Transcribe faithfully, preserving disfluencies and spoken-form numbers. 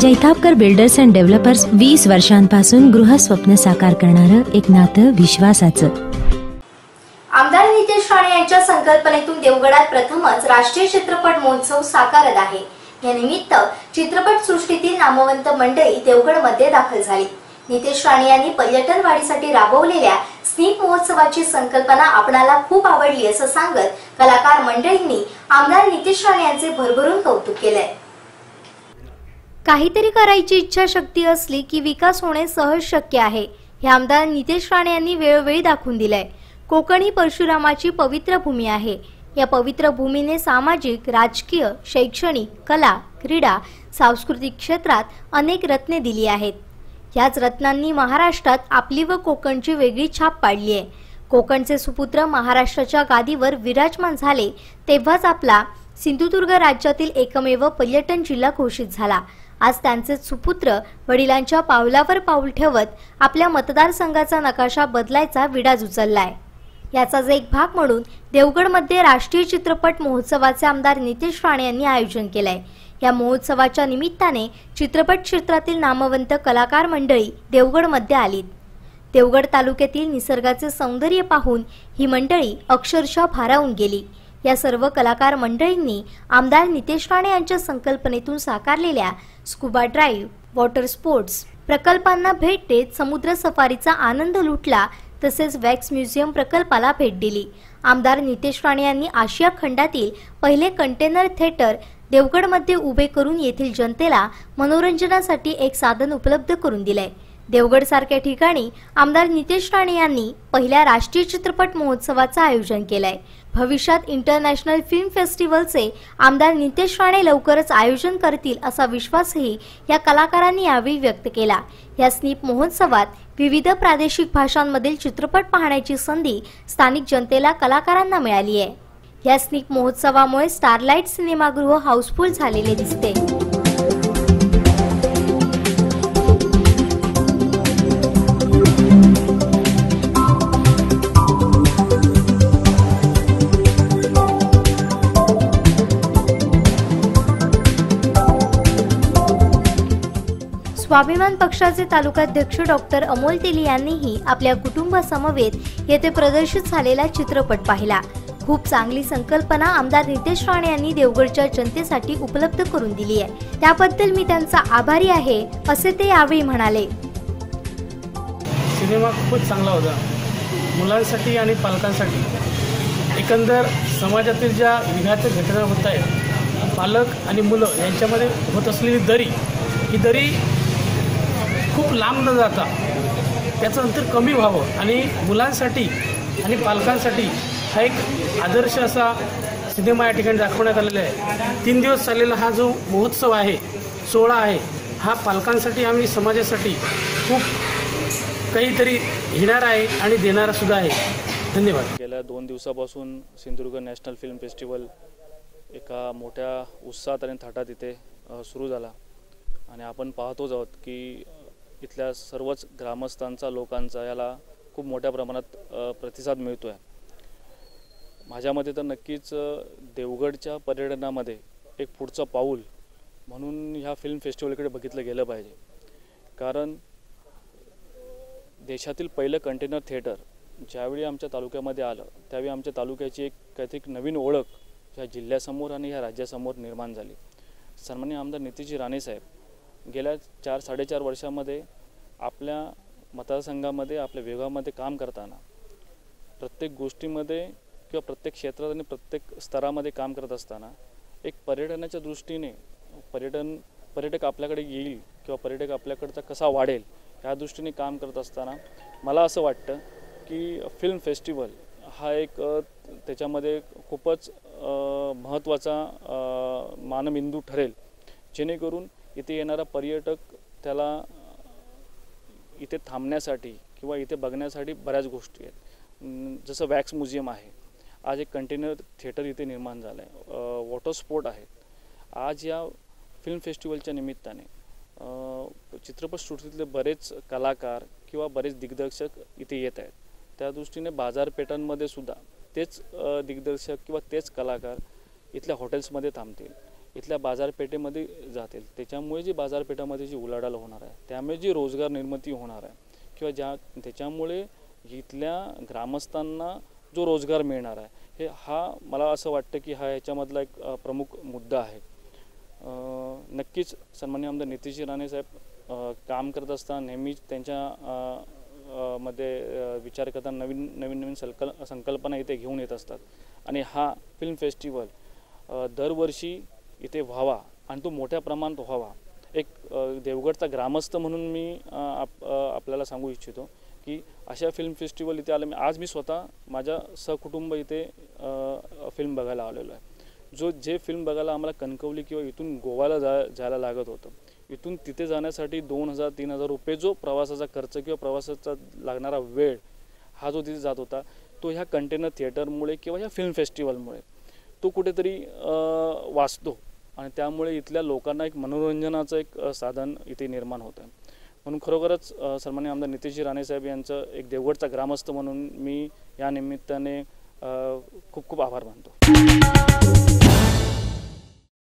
Jaitapkar builders and developers वीस वर्षांपासून गृहस्वप्न साकार करणारं एक नातं विश्वासाचं। आमदार नितेश राणे यांच्या संकल्पनेतून देवगडात प्रथमच राष्ट्रीय चित्रपट महोत्सव साकारत आहे। या निमित्त चित्रपट सृष्टीतील नामवंत मंडळी देवगडमध्ये दाखल झाली। नितेश राणे यांनी पर्यटन वाढीसाठी राबवलेल्या स्नीप महोत्सवाची संकल्पना आपणाला खूप आवडली असं सांगत कलाकार मंडळींनी आमदार नितेश राणे यांचे भरभरून कौतुक केले। काहीतरी करायची इच्छाशक्ती असली की विकास होणे सहज शक्य आहे, हे आमदार नितेश राणे यांनी वेळोवेळी दाखवून दिलंय। कोकण ही परशुरामाची पवित्र भूमी आहे। या पवित्र भूमीने सामाजिक, राजकीय, शैक्षणिक, कला, क्रीडा, सांस्कृतिक क्षेत्रात अनेक रत्ने दिली आहेत। याच रत्नांनी महाराष्ट्रात आपली व कोकणची वेगळी छाप पाडली आहे। कोकणचे सुपुत्र महाराष्ट्राच्या गादीवर विराजमान झाले तेव्हाच आपला सिंधुदुर्ग राज्यातील एकमेव पर्यटन जिल्हा घोषित झाला। आज त्यांचे सुपुत्र वडिलांच्या पावलावर पाऊल ठेवत आपल्या मतदारसंघाचा नकाशा बदलायचा विडाच उचललाय। याचाच एक भाग म्हणून देवगडमध्ये राष्ट्रीय चित्रपट महोत्सवाचे आमदार नितेश राणे यांनी आयोजन केलंय। या महोत्सवाच्या निमित्ताने चित्रपट क्षेत्रातील नामवंत कलाकार मंडळी देवगडमध्ये आलीत। देवगड तालुक्यातील निसर्गाचे सौंदर्य पाहून ही मंडळी अक्षरशः भारावून गेली। या सर्व कलाकार मंडळींनी आमदार नितेश राणे यांच्या संकल्पनेतून साकारलेल्या स्कुबा ड्राईव्ह, वॉटर स्पोर्ट्स प्रकल्पांना भेट देत समुद्र सफारीचा आनंद लुटला, तसेच वॅक्स म्युझियम प्रकल्पाला भेट दिली। आमदार नितेश राणे यांनी आशिया खंडातील पहिले कंटेनर थिएटर देवगडमध्ये उभे करून येथील जनतेला मनोरंजनासाठी एक साधन उपलब्ध करून दिले। देवगड सारख्या ठिकाणी आमदार नितेश राणे यांनी पहिल्या राष्ट्रीय चित्रपट महोत्सवाचे आयोजन केलंय। भविष्यात इंटरनॅशनल फिल्म फेस्टिवलचे आमदार नितेश राणे लवकरच आयोजन करतील असा विश्वासही या कलाकारांनी यावेळी व्यक्त केला। या स्नीप महोत्सवात विविध प्रादेशिक भाषांमधील चित्रपट पाहण्याची संधी स्थानिक जनतेला कलाकारांना मिळाली आहे। या स्नीप महोत्सवामुळे स्टारलाइट सिनेमागृह हाऊसफुल झालेले दिसते। स्वाभिमान पक्षाचे तालुकाध्यक्ष डॉक्टर अमोल तेली यांनीही आपल्या कुटुंबासमवेत येथे प्रदर्शित झालेला चित्रपट पाहिला। खूप चांगली संकल्पना आमदार नितेश राणे यांनी देवगडच्या जनतेसाठी उपलब्ध करून दिली आहे, त्याबद्दल मी त्यांचा आभारी आहे असे ते यावेळी म्हणाले। सिनेमा खूपच चांगला होता मुलांसाठी आणि पालकांसाठी। एकंदर समाजातील ज्या विघात घटना होत आहेत, पालक आणि मुलं यांच्यामध्ये होत असलेली दरी, ही दरी खूप लांब न जाता त्याचं अंतर कमी व्हावं आणि मुलांसाठी आणि पालकांसाठी हा एक आदर्श असा सिनेमा या ठिकाणी दाखवण्यात आलेला आहे। तीन दिवस चाललेला हा जो महोत्सव आहे, सोहळा आहे, हा पालकांसाठी आणि समाजासाठी खूप काहीतरी घेणारा आहे आणि देणारा सुद्धा आहे। धन्यवाद। गेल्या दोन दिवसापासून सिंधुदुर्ग नॅशनल फिल्म फेस्टिवल एका मोठ्या उत्साहात आणि थाटात इथे सुरू झाला आणि आपण पाहतोच आहोत की इथल्या सर्वच ग्रामस्थांचा, लोकांचा याला खूप मोठ्या प्रमाणात प्रतिसाद मिळतो आहे। माझ्या मते तर नक्कीच देवगडच्या पर्यटनामध्ये एक पुढचं पाऊल म्हणून ह्या फिल्म फेस्टिवलकडे बघितलं गेलं पाहिजे। कारण देशातील पहिलं कंटेनर थिएटर ज्यावेळी आमच्या तालुक्यामध्ये आलं, त्यावेळी आमच्या तालुक्याची एक काहीतरी नवीन ओळख ह्या जिल्ह्यासमोर आणि ह्या राज्यासमोर निर्माण झाली। सन्माननीय आमदार नितेश राणे साहेब गेल्या चार साडेचार वर्षामध्ये आपल्या मतदारसंघामध्ये, आपल्या विभागामध्ये काम करताना प्रत्येक गोष्टीमध्ये किंवा प्रत्येक क्षेत्रात आणि प्रत्येक स्तरामध्ये काम करत असताना एक पर्यटनाच्या दृष्टीने पर्यटन पर्यटक आपल्याकडे येईल किंवा पर्यटक आपल्याकडचा कसा वाढेल या दृष्टीने काम करत असताना मला असं वाटतं की फिल्म फेस्टिवल हा एक त्याच्यामध्ये खूपच महत्त्वाचा मानबिंदू ठरेल, जेणेकरून इथे येणारा पर्यटक त्याला इथे थांबण्यासाठी किंवा इथे बघण्यासाठी बऱ्याच गोष्टी आहेत। जसं वॅक्स म्युझियम आहे, आज एक कंटेनर थिएटर इथे निर्माण झालं आहे, वॉटर स्पोर्ट आहेत। आज या फिल्म फेस्टिवलच्या निमित्ताने चित्रपटसृष्टीतले बरेच कलाकार किंवा बरेच दिग्दर्शक इथे येत आहेत। त्या दृष्टीने बाजारपेठांमध्ये सुद्धा तेच दिग्दर्शक किंवा तेच कलाकार इथल्या हॉटेल्समध्ये थांबतील। इथल्या बाजारपेठेमध्ये जातील, त्याच्यामुळे जी बाजारपेठामध्ये जी उलाढाल होणार आहे, त्यामुळे जी रोजगार निर्मिती होणार आहे किंवा ज्या त्याच्यामुळे इथल्या ग्रामस्थांना जो रोजगार मिळणार आहे, हे हा मला असं वाटतं की हा याच्यामधला एक प्रमुख मुद्दा आहे. नक्कीच सन्माननीय आमदार नितेशजी राणे साहेब काम करत असताना नेहमीच त्यांच्या मध्ये विचार करताना नवीन नवीन नवीन संकल संकल्पना इथे घेऊन येत असतात आणि हा फिल्म फेस्टिवल दरवर्षी इथे व्हावा आणि तो मोठ्या प्रमाणात व्हावा. एक देवगडचा ग्रामस्थ म्हणून मी आप आपल्याला सांगू इच्छितो की अशा फिल्म फेस्टिवल इथे आलं. मी आज मी स्वतः माझ्या सहकुटुंब इथे फिल्म बघायला आलेलो आहे. जो जे फिल्म बघायला आम्हाला कणकवली किंवा इथून गोव्याला जा जायला लागत होतं, इथून तिथे जाण्यासाठी दोन हजार तीन हजार रुपये जो प्रवासाचा खर्च किंवा प्रवासाचा लागणारा वेळ हा जो तिथे जात होता, तो ह्या कंटेनर थिएटरमुळे किंवा ह्या फिल्म फेस्टिवलमुळे तो कुठेतरी वाचतो आणि त्यामुळे इथल्या लोकांना एक मनोरंजनाचं एक साधन इथे निर्माण होतं. म्हणून खरोखरच सन्माननीय आमदार नितेशजी राणे साहेब यांचं एक देवगडचा ग्रामस्थ म्हणून मी या निमित्ताने खूप खूप आभार मानतो.